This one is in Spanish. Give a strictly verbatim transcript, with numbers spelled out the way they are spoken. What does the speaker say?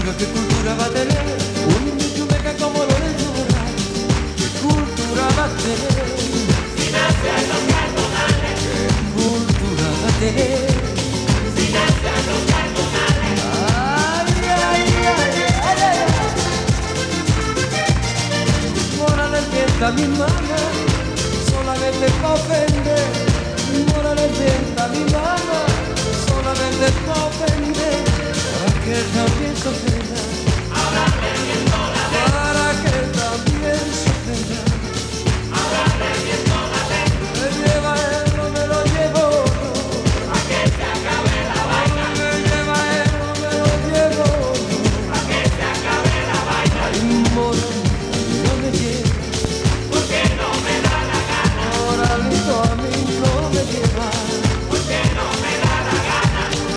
¿qué cultura va a tener? Un chumeca como Lorenzo Morán. ¿Qué cultura va a tener? Si nace a los cardonales. ¿Qué cultura va a tener? Si nace a los cardonales. Ay, ay, ay, ay, ay. Morales mienta mi mamá, solamente pa' ofender. Morales mienta mi mamá, solamente pa' ofender. Para que también se ofenda.